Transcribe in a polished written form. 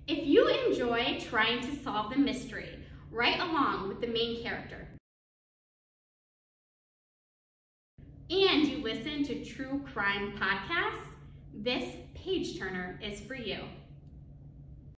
If you enjoy trying to solve the mystery right along with the main character, and you listen to true crime podcasts, this page turner is for you.